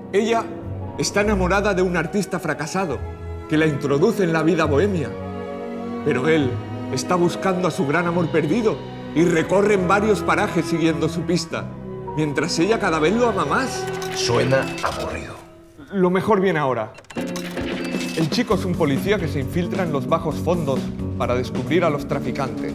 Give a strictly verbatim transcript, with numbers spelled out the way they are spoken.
Ella está enamorada de un artista fracasado que la introduce en la vida bohemia. Pero él está buscando a su gran amor perdido y recorre en varios parajes siguiendo su pista, mientras ella cada vez lo ama más. Suena aburrido. Lo mejor viene ahora. El chico es un policía que se infiltra en los bajos fondos para descubrir a los traficantes.